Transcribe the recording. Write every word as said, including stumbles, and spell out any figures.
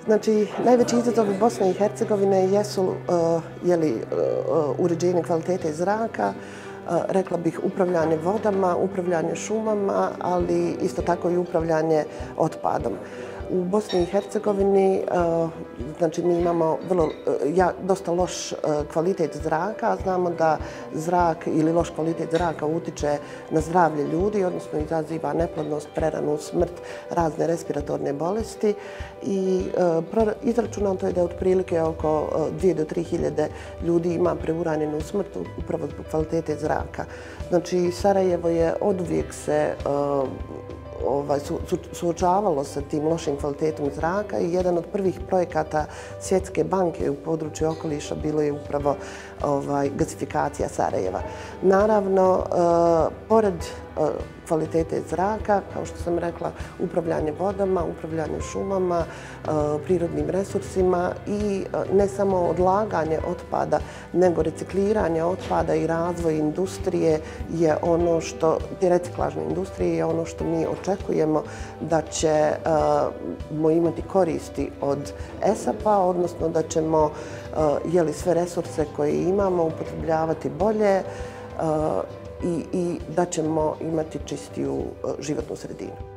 Znači, najveći izazovi Bosne i Hercegovine jesu jeli, uređenje kvalitete zraka, rekla bih upravljanje vodama, upravljanje šumama, ali isto tako i upravljanje otpadom. U Bosni i Hercegovini znači, mi imamo vrlo, ja, dosta loš kvalitet zraka. Znamo da zrak ili loš kvalitet zraka utiče na zdravlje ljudi, odnosno izaziva neplodnost, preranu smrt, razne respiratorne bolesti. I izračunato je da otprilike oko dvije do tri hiljade ljudi ima preuranjenu smrt upravo zbog kvalitete zraka. Znači, Sarajevo je oduvijek se Ovaj, su, su, suočavalo sa tim lošim kvalitetom zraka i jedan od prvih projekata Svjetske banke u području okoliša bilo je upravo ovaj, gasifikacija Sarajeva. Naravno, e, pored e, kvalitete zraka, kao što sam rekla, upravljanje vodama, upravljanje šumama, e, prirodnim resursima i e, ne samo odlaganje otpada, nego recikliranje otpada i razvoj industrije je ono što, te reciklažne industrije je ono što mi očekujemo da ćemo imati koristi od E S A P-a, odnosno da ćemo jeli, sve resurse koje imamo upotrebljavati bolje i, i da ćemo imati čistiju životnu sredinu.